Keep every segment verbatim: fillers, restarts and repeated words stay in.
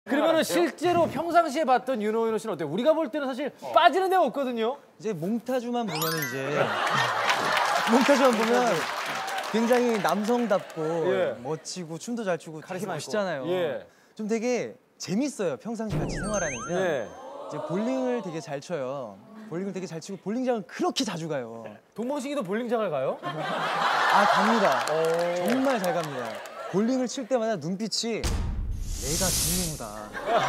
그러면은 실제로 평상시에 봤던 윤호 윤호 씨는 어때요? 우리가 볼 때는 사실 어. 빠지는 데가 없거든요. 이제 몽타주만 보면 이제 몽타주만 보면 굉장히 남성답고 예. 멋지고 춤도 잘 추고 되게 멋있잖아요. 예. 좀 되게 재밌어요. 평상시 같이 생활하니까. 예. 이제 볼링을 되게 잘 쳐요. 볼링을 되게 잘 치고 볼링장을 그렇게 자주 가요. 동범식이도 볼링장을 가요? 아 갑니다. 오. 정말 잘 갑니다. 볼링을 칠 때마다 눈빛이 내가 정민호다.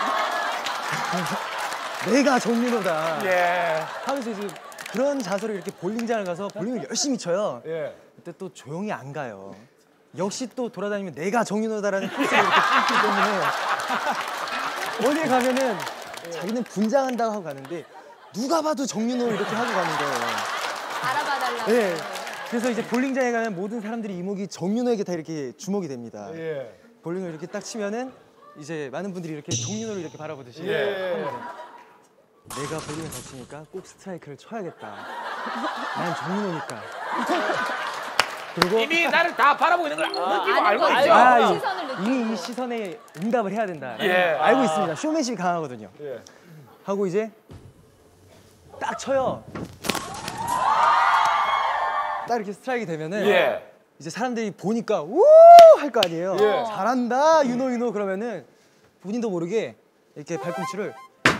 내가 정민호다. 예. 하면서 이제 그런 자세로 이렇게 볼링장을 가서 볼링을 열심히 쳐요. 예. 그때 또 조용히 안 가요. 역시 또 돌아다니면 내가 정민호다라는 뜻을 이렇게 끊기 때문에 어딜 가면은 예. 자기는 분장한다고 하고 가는데 누가 봐도 정민호 이렇게 하고 가는 거예요. 알아봐달라고. 예. 그래서 이제 볼링장에 가면 모든 사람들이 이목이 정민호에게 다 이렇게 주목이 됩니다. 예. 볼링을 이렇게 딱 치면은 이제 많은 분들이 이렇게 정민호를 이렇게 바라보듯이 예. 합니다. 내가 볼링을 잘 치니까 꼭 스트라이크를 쳐야겠다. 난 정민호니까. 그리고 이미 나를 다 바라보고 있는 걸 아, 느끼고 알고 있죠. 아, 이, 이미 이 시선에 응답을 해야 된다. 예. 알고 아. 있습니다. 쇼맨십이 강하거든요. 예. 하고 이제 딱 쳐요. 딱 이렇게 스트라이크 되면은 예. 이제 사람들이 보니까 우 할 거 아니에요. 예. 잘한다 윤호 윤호 그러면은 본인도 모르게 이렇게 발꿈치를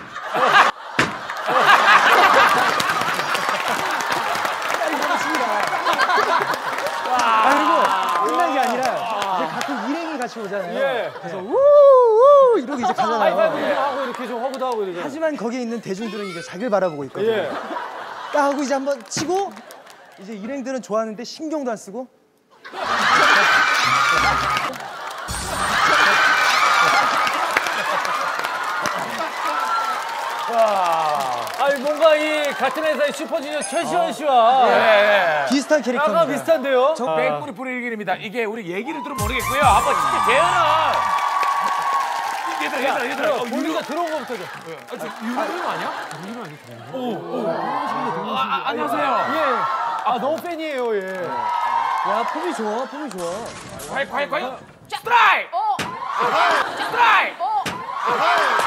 아, 그리고 끝난 게 아니라 이제 가끔 일행이 같이 오잖아요. 예. 그래서 우우 이러고 이제 가잖아요. 하이파이브 하고 이렇게 좀 하고도 하고 이러잖아요. 하지만 거기에 있는 대중들은 이제 자기를 바라보고 있거든요. 예. 딱 하고 이제 한번 치고 이제 일행들은 좋아하는데 신경도 안 쓰고 와, 아니 뭔가 이 같은 회사의 슈퍼주니어 최시원 씨와 어. 예, 예. 비슷한 캐릭터입니다. 약간 비슷한데요? 저 백불이 뿌리는 길입니다. 이게 우리 얘기를 들으면 모르겠고요. 한번 진짜 재현은 얘들아 얘들아 얘들아 어, 볼링가 들어온 거부터 줘. 아, 저 유명한 아니야? 유명 아니야? 오, 오. 아, 아, 안녕하세요. 예. 아 너무 팬이에요. 예. 야 폼이 좋아, 폼이 좋아. 과연 과연 과연 스트라이크! 스트라이크!